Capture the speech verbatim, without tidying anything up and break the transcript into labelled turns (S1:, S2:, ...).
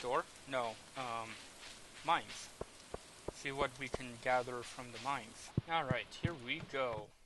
S1: store? No, um, mines. See what we can gather from the mines. Alright, here we go.